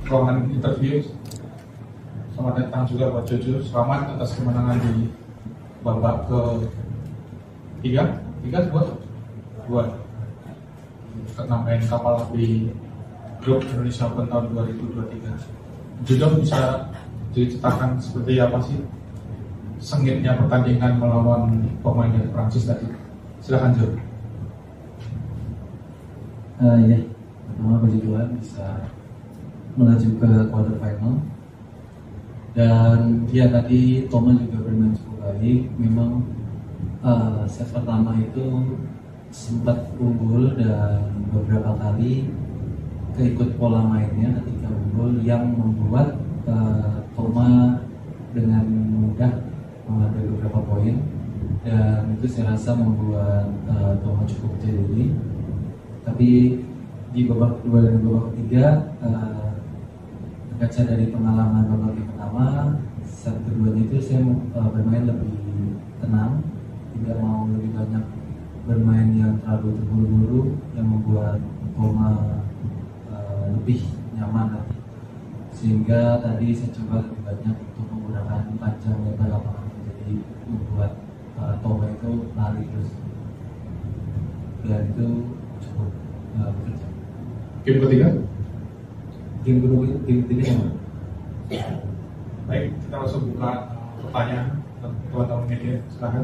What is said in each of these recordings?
ruangan interview. Selamat datang juga buat Jojo. Selamat atas kemenangan di babak ke-3 dua nambahin kapal di grup Indonesia Open tahun 2023. Jojo bisa diceritakan seperti apa sih sengitnya pertandingan melawan pemain dari Prancis tadi? Silakan Jo. Ya, pertama puji Tuhan bisa melaju ke quarter final. Dan ya tadi Thomas juga bermain cukup baik. Memang set pertama itu sempat unggul dan beberapa kali keikut pola mainnya ketika unggul yang membuat Thomas dengan mudah mengambil beberapa poin, dan itu saya rasa membuat Thomas cukup jeli. Tapi di babak kedua dan babak ketiga, berkaca dari pengalaman babak yang pertama, set keduanya itu saya bermain lebih tenang, tidak mau lebih banyak bermain yang terlalu terburu-buru yang membuat Thomas lebih nyaman lagi. Sehingga tadi saya coba lebih banyak untuk menggunakan panjang lebar lapangan, jadi membuat Thomas itu lari terus, dan itu cukup bekerja. Game ketiga? Game ketiga sama. Baik, kita langsung buka pertanyaan teman-teman media. Silakan.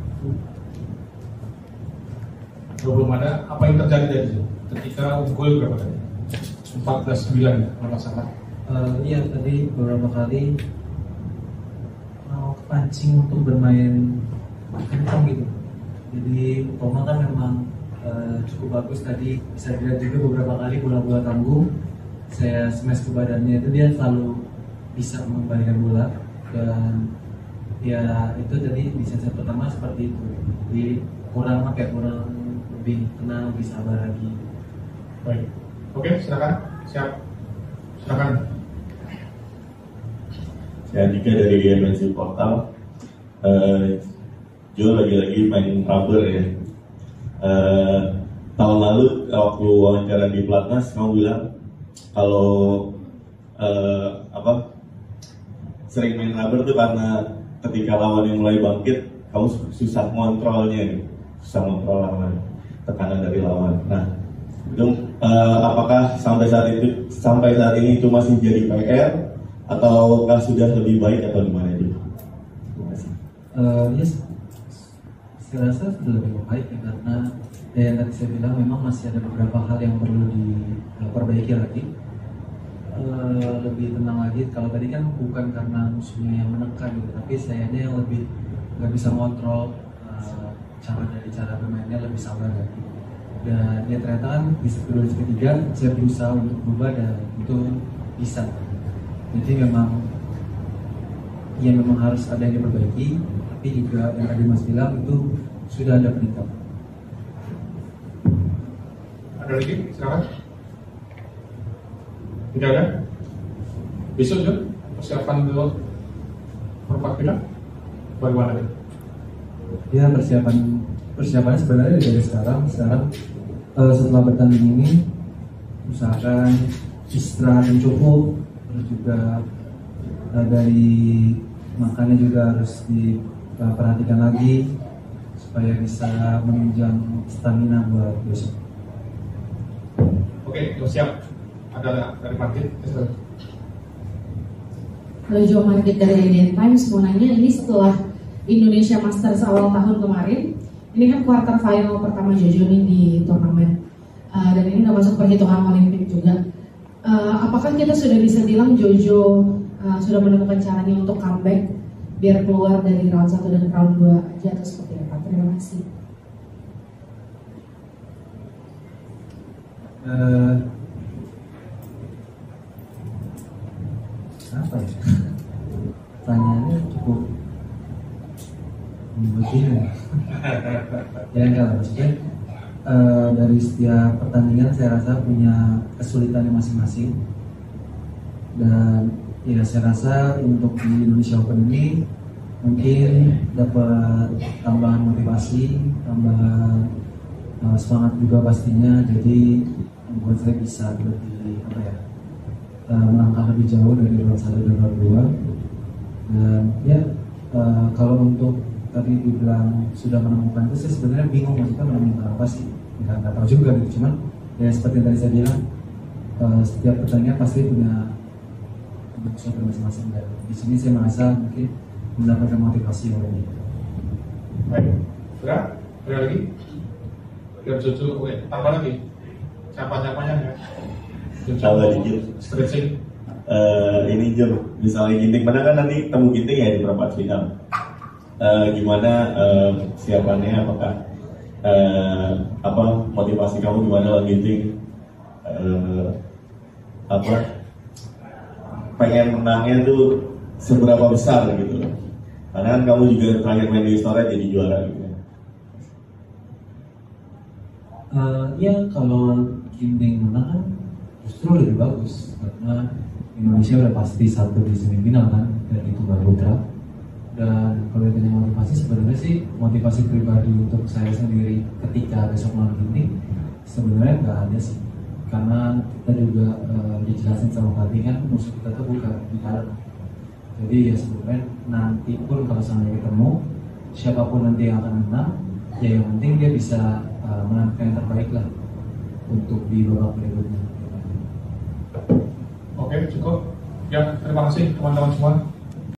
Belum ada, apa yang terjadi tadi ketika unggul berapa kali? 14-9 ya, kalau nggak salah. Iya, tadi beberapa kali mau kepancing untuk bermain kencang gitu. Jadi Thomas kan memang cukup bagus tadi, bisa dilihat juga beberapa kali bola-bola tanggung saya smash ke badannya, itu dia selalu bisa mengembalikan bola. Dan ya itu tadi di set pertama seperti itu, jadi kurang lebih tenang, lebih sabar lagi. Baik, oke, silakan. Siap, silakan. Ya, jika dari MNC Portal, Jo lagi-lagi main rubber ya. Tahun lalu waktu wawancara di Platnas, kamu bilang kalau sering main rubber tuh karena ketika lawan yang mulai bangkit, kamu susah ngontrolnya, susah ngontrol lawan, tekanan dari lawan. Nah, itu apakah sampai saat ini itu masih jadi PR ataukah sudah lebih baik atau gimana itu? Terima kasih. Yes, saya rasa sudah lebih baik ya, karena yang tadi saya bilang memang masih ada beberapa hal yang perlu diperbaiki lagi. Lebih tenang lagi. Kalau tadi kan bukan karena musuhnya yang menekan gitu, tapi sayanya yang lebih nggak bisa mengontrol cara bermainnya, lebih sabar lagi. Dan ya ternyata kan di set kedua dan ketiga saya berusaha untuk berubah dan itu bisa. Jadi memang harus ada yang diperbaiki, tapi juga yang tadi Mas bilang itu sudah ada peningkatan. Ada lagi? Silakan. Tidak ada? Besok juga persiapan dulu perempat final bagaimana? Ya, persiapannya sebenarnya dari sekarang setelah bertanding ini usahakan istirahat yang cukup, terus juga dari makannya juga harus diperhatikan lagi supaya bisa menunjang stamina buat besok. Oke, siap. Ada dari Market. Halo, Jo Market dari Indian Times. Mau nanya, ini setelah Indonesia Masters awal tahun kemarin, ini kan quarter final pertama Jojo nih di turnamen, dan ini udah masuk perhitungan Olimpik juga. Apakah kita sudah bisa bilang Jojo sudah menemukan caranya untuk comeback biar keluar dari round 1 dan round 2 aja, atau seperti apa? Terima kasih. Apa ya? Pertanyaannya cukup begini. Ya enggak, maksudnya dari setiap pertandingan saya rasa punya kesulitannya masing-masing, dan ya saya rasa untuk di Indonesia Open ini mungkin dapat tambahan motivasi, tambahan semangat juga pastinya, jadi membuat saya bisa lebih melangkah lebih jauh dari round 1 dan round 2. Dan ya kalau untuk tadi dibilang sudah menemukan itu, saya sebenarnya bingung maksudnya menemukan apa sih, nggak tahu juga gitu. Cuman ya seperti yang tadi saya bilang, setiap pertandingan pasti punya sesuatu masing-masing, dan di sini saya merasa mungkin mendapatkan motivasi yang lebih. Baik, berat, ada lagi? Biar Jojo, oke, tambah lagi. Siapa-siapanya ya? Tambah dikit. Stretching. Ini Jom, misalnya Ginting menang kan nanti temu Ginting ya di perempat final. Gimana siapannya, apakah apa motivasi kamu gimana lawan Ginting? Apa pengen menangnya tuh seberapa besar gitu loh? Karena kan kamu juga terakhir main di Istora jadi juara gitu. Ya kalau Ginting menang justru lebih bagus, karena Indonesia udah pasti satu di semifinal kan dari Tunggal Putra. Dan kalau ditanya motivasi, sebenarnya sih motivasi pribadi untuk saya sendiri ketika besok lawan Ginting sebenarnya nggak ada sih, karena kita juga dijelasin sama pelatih kan musuh kita tuh bukan di dalam. Jadi ya sebenarnya nanti pun kalau sampai ketemu siapapun nanti yang akan menang, ya yang penting dia bisa menampilkan yang terbaik lah untuk di babak berikutnya. Oke, cukup. Ya, terima kasih teman-teman semua.